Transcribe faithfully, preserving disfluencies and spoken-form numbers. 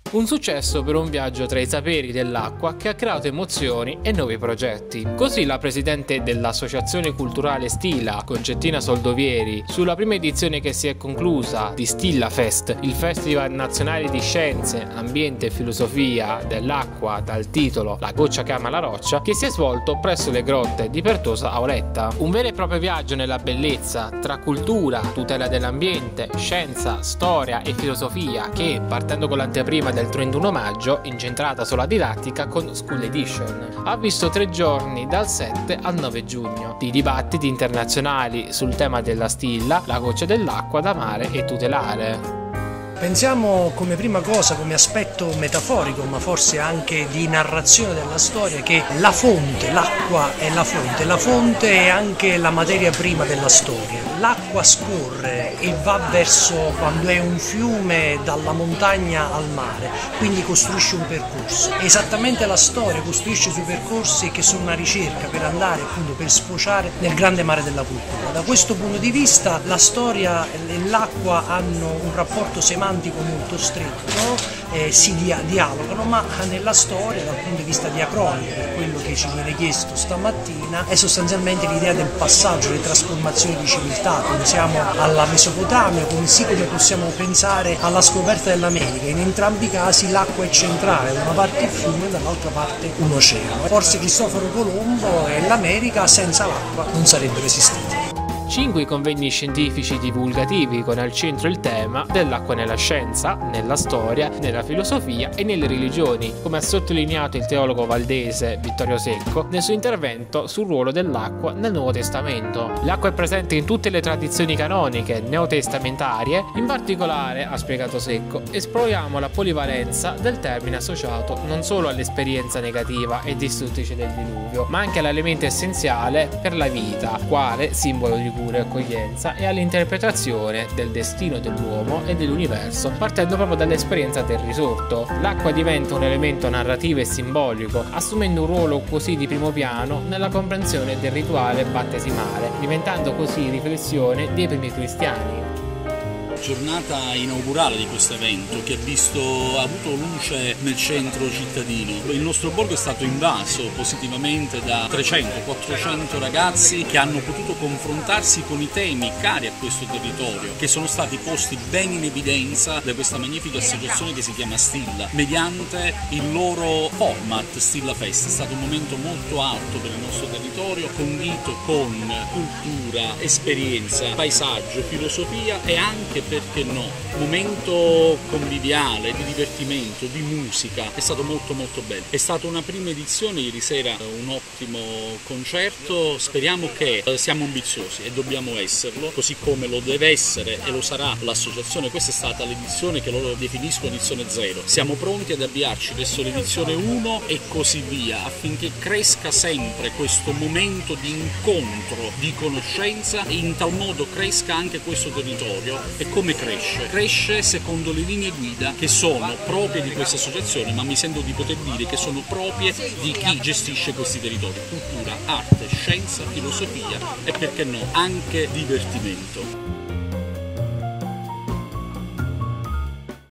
Un successo per un viaggio tra i saperi dell'acqua che ha creato emozioni e nuovi progetti. Così la presidente dell'Associazione Culturale Stilla, Concettina Soldovieri, sulla prima edizione che si è conclusa di Stilla Fest, il Festival Nazionale di Scienze, Ambiente e Filosofia dell'Acqua dal titolo La goccia che ama la roccia, che si è svolto presso le grotte di Pertosa Auletta. Un vero e proprio viaggio nella bellezza tra cultura, tutela dell'ambiente, scienza, storia e filosofia che, partendo con l'anteprima del trentuno maggio, incentrata sulla didattica con School Edition, ha visto tre giorni dal sette al nove giugno di dibattiti internazionali sul tema della stilla, la goccia dell'acqua da amare e tutelare. Pensiamo come prima cosa, come aspetto metaforico, ma forse anche di narrazione della storia, che la fonte, l'acqua è la fonte, la fonte è anche la materia prima della storia. L'acqua scorre e va verso, quando è un fiume, dalla montagna al mare, quindi costruisce un percorso. Esattamente la storia costruisce sui percorsi che sono una ricerca per andare, appunto, per sfociare nel grande mare della cultura. Da questo punto di vista la storia e l'acqua hanno un rapporto semantico molto stretto, eh, si dia dialogano, ma nella storia, dal punto di vista diacronico, per quello che ci viene chiesto stamattina, è sostanzialmente l'idea del passaggio, le trasformazioni di civiltà. Pensiamo alla Mesopotamia, così come possiamo pensare alla scoperta dell'America. In entrambi i casi l'acqua è centrale, da una parte il fiume e dall'altra parte un oceano. Forse Cristoforo Colombo e l'America senza l'acqua non sarebbero esistiti. Cinque convegni scientifici divulgativi con al centro il tema dell'acqua nella scienza, nella storia, nella filosofia e nelle religioni, come ha sottolineato il teologo valdese Vittorio Secco nel suo intervento sul ruolo dell'acqua nel Nuovo Testamento. L'acqua è presente in tutte le tradizioni canoniche neotestamentarie, in particolare, ha spiegato Secco, esploriamo la polivalenza del termine associato non solo all'esperienza negativa e distruttrice del diluvio, ma anche all'elemento essenziale per la vita, quale simbolo di cura e accoglienza, e all'interpretazione del destino dell'uomo e dell'universo partendo proprio dall'esperienza del risorto. L'acqua diventa un elemento narrativo e simbolico, assumendo un ruolo così di primo piano nella comprensione del rituale battesimale, diventando così riflessione dei primi cristiani. Giornata inaugurale di questo evento che ha visto ha avuto luce nel centro cittadino. Il nostro borgo è stato invaso positivamente da trecento quattrocento ragazzi che hanno potuto confrontarsi con i temi cari a questo territorio, che sono stati posti ben in evidenza da questa magnifica associazione che si chiama Stilla, mediante il loro format Stilla Fest. È stato un momento molto alto per il nostro territorio, condito con cultura, esperienza, paesaggio, filosofia e anche, perché no, momento conviviale, di divertimento, di musica. È stato molto molto bello. È stata una prima edizione, ieri sera un ottimo concerto. Speriamo che eh, siamo ambiziosi e dobbiamo esserlo, così come lo deve essere e lo sarà l'associazione. Questa è stata l'edizione che loro definiscono edizione zero. Siamo pronti ad avviarci verso l'edizione uno e così via, affinché cresca sempre questo momento di incontro, di conoscenza, e in tal modo cresca anche questo territorio. E come cresce? Cresce secondo le linee guida che sono proprie di questa associazione, ma mi sento di poter dire che sono proprie di chi gestisce questi territori: cultura, arte, scienza, filosofia e, perché no, anche divertimento.